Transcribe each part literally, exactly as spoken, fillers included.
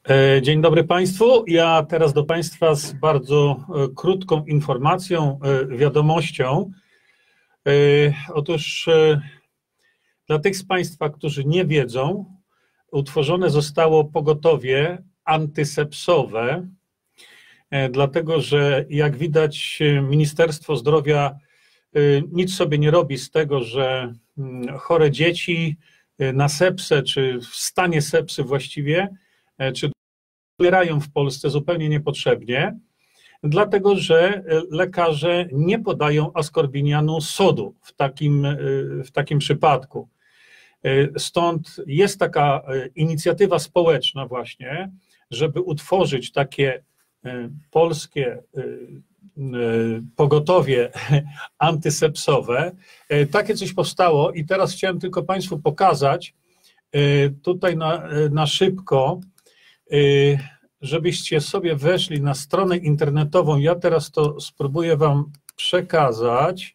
E, Dzień dobry Państwu. Ja teraz do Państwa z bardzo e, krótką informacją, e, wiadomością. E, Otóż e, dla tych z Państwa, którzy nie wiedzą, utworzone zostało pogotowie antysepsowe, e, dlatego że jak widać Ministerstwo Zdrowia e, nic sobie nie robi z tego, że mm, chore dzieci e, na sepsę, czy w stanie sepsy właściwie, e, czy umierają w Polsce zupełnie niepotrzebnie, dlatego że lekarze nie podają askorbinianu sodu w takim, w takim przypadku. Stąd jest taka inicjatywa społeczna właśnie, żeby utworzyć takie polskie pogotowie antysepsowe. Takie coś powstało i teraz chciałem tylko Państwu pokazać tutaj na, na szybko, żebyście sobie weszli na stronę internetową. Ja teraz to spróbuję Wam przekazać.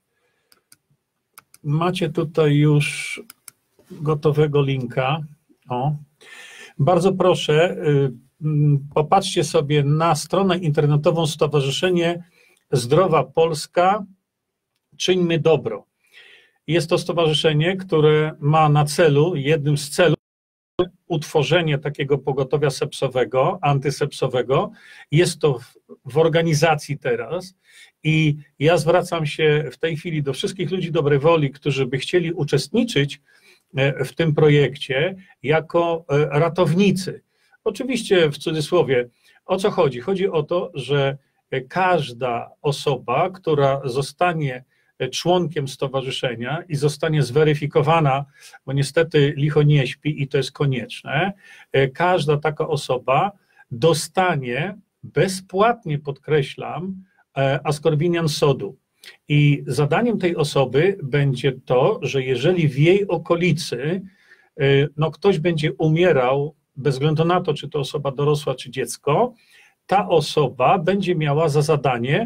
Macie tutaj już gotowego linka. O. Bardzo proszę, popatrzcie sobie na stronę internetową Stowarzyszenie Zdrowa Polska Czyńmy Dobro. Jest to stowarzyszenie, które ma na celu, jednym z celów, utworzenie takiego pogotowia sepsowego, antysepsowego. Jest to w, w organizacji teraz i ja zwracam się w tej chwili do wszystkich ludzi dobrej woli, którzy by chcieli uczestniczyć w tym projekcie jako ratownicy. Oczywiście w cudzysłowie, o co chodzi? Chodzi o to, że każda osoba, która zostanie członkiem stowarzyszenia i zostanie zweryfikowana, bo niestety licho nie śpi i to jest konieczne, każda taka osoba dostanie bezpłatnie, podkreślam, askorbinian sodu. I zadaniem tej osoby będzie to, że jeżeli w jej okolicy no, ktoś będzie umierał, bez względu na to, czy to osoba dorosła, czy dziecko, ta osoba będzie miała za zadanie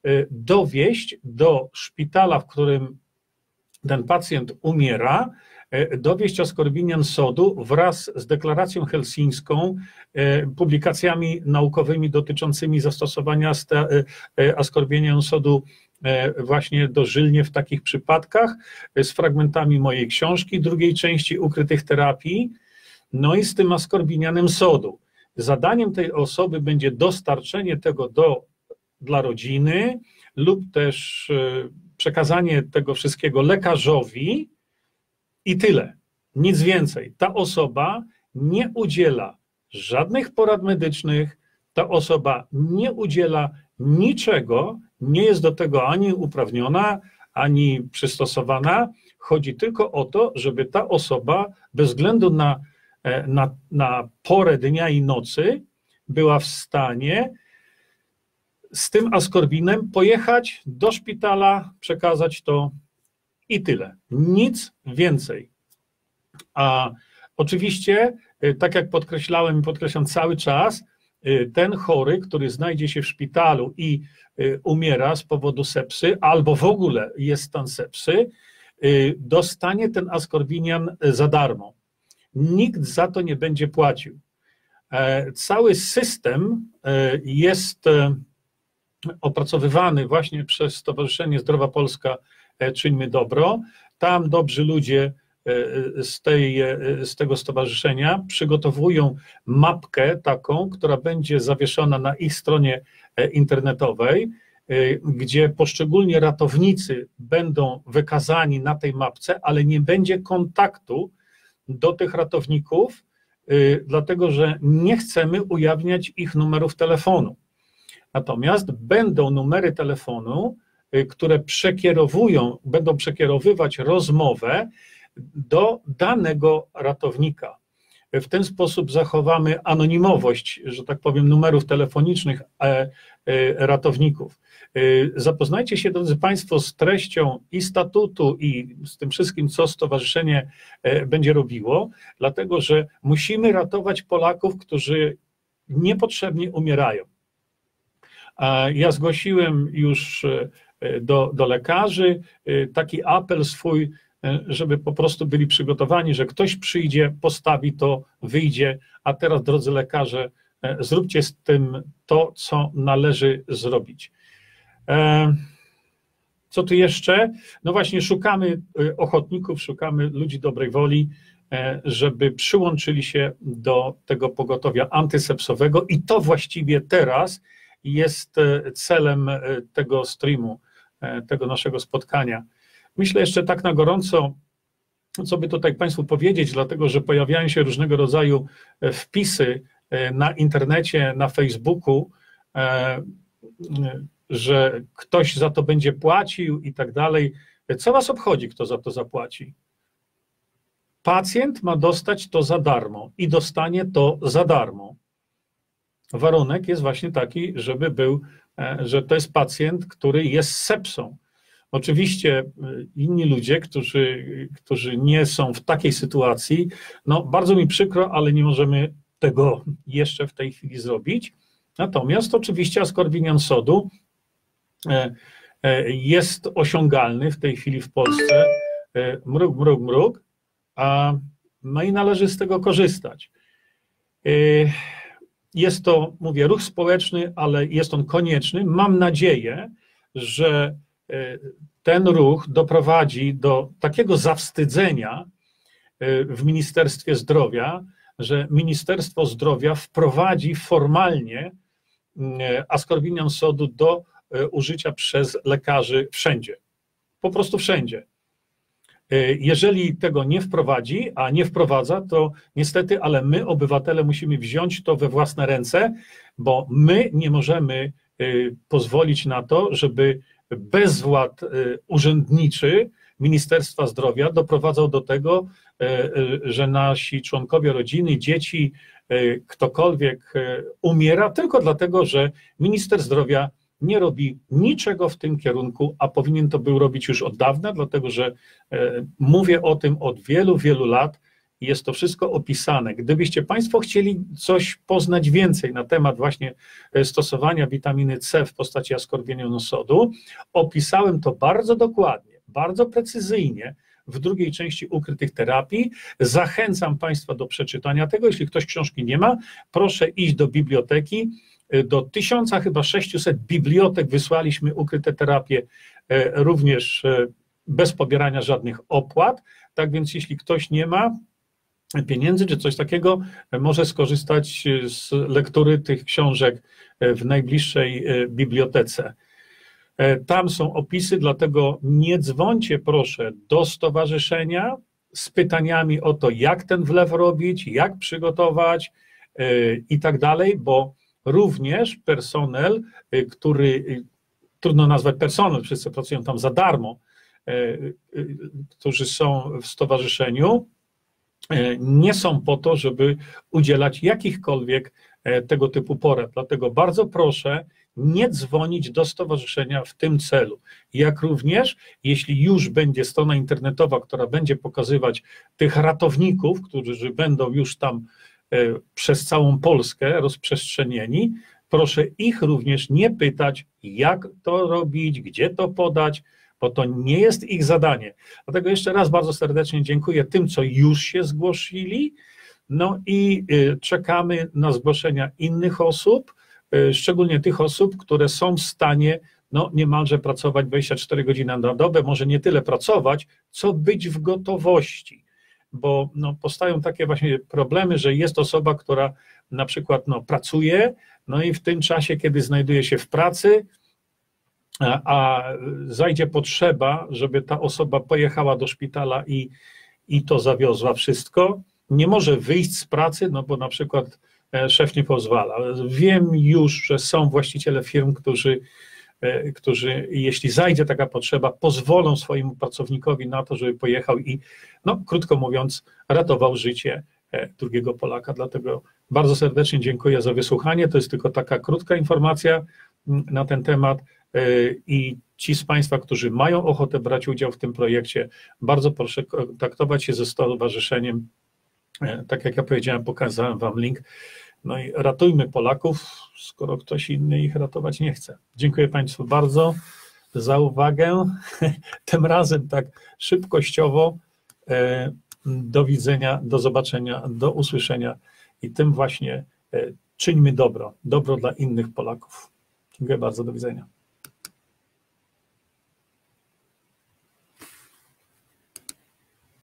dowieść do szpitala, w którym ten pacjent umiera, dowieść askorbinian sodu wraz z deklaracją helsińską, publikacjami naukowymi dotyczącymi zastosowania askorbinian sodu właśnie dożylnie w takich przypadkach, z fragmentami mojej książki, drugiej części ukrytych terapii, no i z tym askorbinianem sodu. Zadaniem tej osoby będzie dostarczenie tego do dla rodziny lub też przekazanie tego wszystkiego lekarzowi i tyle, nic więcej. Ta osoba nie udziela żadnych porad medycznych, ta osoba nie udziela niczego, nie jest do tego ani uprawniona, ani przystosowana. Chodzi tylko o to, żeby ta osoba bez względu na, na, na porę dnia i nocy była w stanie z tym askorbinem pojechać do szpitala, przekazać to i tyle. Nic więcej. A oczywiście, tak jak podkreślałem i podkreślam cały czas, ten chory, który znajdzie się w szpitalu i umiera z powodu sepsy, albo w ogóle jest stan sepsy, dostanie ten askorbinian za darmo. Nikt za to nie będzie płacił. Cały system jest opracowywany właśnie przez Stowarzyszenie Zdrowa Polska Czyńmy Dobro. Tam dobrzy ludzie z, tej, z tego stowarzyszenia przygotowują mapkę taką, która będzie zawieszona na ich stronie internetowej, gdzie poszczególni ratownicy będą wykazani na tej mapce, ale nie będzie kontaktu do tych ratowników, dlatego że nie chcemy ujawniać ich numerów telefonu. Natomiast będą numery telefonu, które przekierowują, będą przekierowywać rozmowę do danego ratownika. W ten sposób zachowamy anonimowość, że tak powiem, numerów telefonicznych ratowników. Zapoznajcie się, drodzy Państwo, z treścią i statutu, i z tym wszystkim, co stowarzyszenie będzie robiło, dlatego że musimy ratować Polaków, którzy niepotrzebnie umierają. Ja zgłosiłem już do, do lekarzy taki apel swój, żeby po prostu byli przygotowani, że ktoś przyjdzie, postawi to, wyjdzie, a teraz, drodzy lekarze, zróbcie z tym to, co należy zrobić. Co tu jeszcze? No właśnie szukamy ochotników, szukamy ludzi dobrej woli, żeby przyłączyli się do tego pogotowia antysepsowego i to właściwie teraz jest celem tego streamu, tego naszego spotkania. Myślę jeszcze tak na gorąco, co by tutaj Państwu powiedzieć, dlatego że pojawiają się różnego rodzaju wpisy na internecie, na Facebooku, że ktoś za to będzie płacił i tak dalej. Co was obchodzi, kto za to zapłaci? Pacjent ma dostać to za darmo i dostanie to za darmo. Warunek jest właśnie taki, żeby był, że to jest pacjent, który jest z sepsą. Oczywiście inni ludzie, którzy, którzy nie są w takiej sytuacji, no bardzo mi przykro, ale nie możemy tego jeszcze w tej chwili zrobić. Natomiast oczywiście askorbinian sodu jest osiągalny w tej chwili w Polsce, mruk, mruk, mruk, a, no i należy z tego korzystać. Jest to, mówię, ruch społeczny, ale jest on konieczny. Mam nadzieję, że ten ruch doprowadzi do takiego zawstydzenia w Ministerstwie Zdrowia, że Ministerstwo Zdrowia wprowadzi formalnie askorbinian sodu do użycia przez lekarzy wszędzie. Po prostu wszędzie. Jeżeli tego nie wprowadzi, a nie wprowadza, to niestety, ale my, obywatele, musimy wziąć to we własne ręce, bo my nie możemy pozwolić na to, żeby bezwład urzędniczy Ministerstwa Zdrowia doprowadzał do tego, że nasi członkowie rodziny, dzieci, ktokolwiek umiera tylko dlatego, że minister zdrowia nie robi niczego w tym kierunku, a powinien to był robić już od dawna, dlatego że mówię o tym od wielu, wielu lat i jest to wszystko opisane. Gdybyście Państwo chcieli coś poznać więcej na temat właśnie stosowania witaminy C w postaci askorbinianu sodu, opisałem to bardzo dokładnie, bardzo precyzyjnie w drugiej części ukrytych terapii. Zachęcam Państwa do przeczytania tego. Jeśli ktoś książki nie ma, proszę iść do biblioteki. Do tysiąca chyba sześciuset bibliotek wysłaliśmy ukryte terapie również bez pobierania żadnych opłat. Tak więc jeśli ktoś nie ma pieniędzy czy coś takiego, może skorzystać z lektury tych książek w najbliższej bibliotece. Tam są opisy, dlatego nie dzwońcie proszę do stowarzyszenia z pytaniami o to, jak ten wlew robić, jak przygotować i tak dalej, bo również personel, który, trudno nazwać personel, wszyscy pracują tam za darmo, którzy są w stowarzyszeniu, nie są po to, żeby udzielać jakichkolwiek tego typu porad. Dlatego bardzo proszę nie dzwonić do stowarzyszenia w tym celu. Jak również, jeśli już będzie strona internetowa, która będzie pokazywać tych ratowników, którzy będą już tam przez całą Polskę rozprzestrzenieni, proszę ich również nie pytać, jak to robić, gdzie to podać, bo to nie jest ich zadanie. Dlatego jeszcze raz bardzo serdecznie dziękuję tym, co już się zgłosili, no i czekamy na zgłoszenia innych osób, szczególnie tych osób, które są w stanie no, niemalże pracować dwadzieścia cztery godziny na dobę, może nie tyle pracować, co być w gotowości, bo no, powstają takie właśnie problemy, że jest osoba, która na przykład no, pracuje, no i w tym czasie, kiedy znajduje się w pracy, a, a zajdzie potrzeba, żeby ta osoba pojechała do szpitala i, i to zawiozła wszystko, nie może wyjść z pracy, no bo na przykład szef nie pozwala. Wiem już, że są właściciele firm, którzy, którzy jeśli zajdzie taka potrzeba, pozwolą swojemu pracownikowi na to, żeby pojechał i, no krótko mówiąc, ratował życie drugiego Polaka. Dlatego bardzo serdecznie dziękuję za wysłuchanie. To jest tylko taka krótka informacja na ten temat i ci z Państwa, którzy mają ochotę brać udział w tym projekcie, bardzo proszę kontaktować się ze stowarzyszeniem. Tak jak ja powiedziałem, pokazałem Wam link. No i ratujmy Polaków, skoro ktoś inny ich ratować nie chce. Dziękuję Państwu bardzo za uwagę. Tym razem tak szybkościowo. Do widzenia, do zobaczenia, do usłyszenia i tym właśnie czyńmy dobro, dobro dla innych Polaków. Dziękuję bardzo, do widzenia.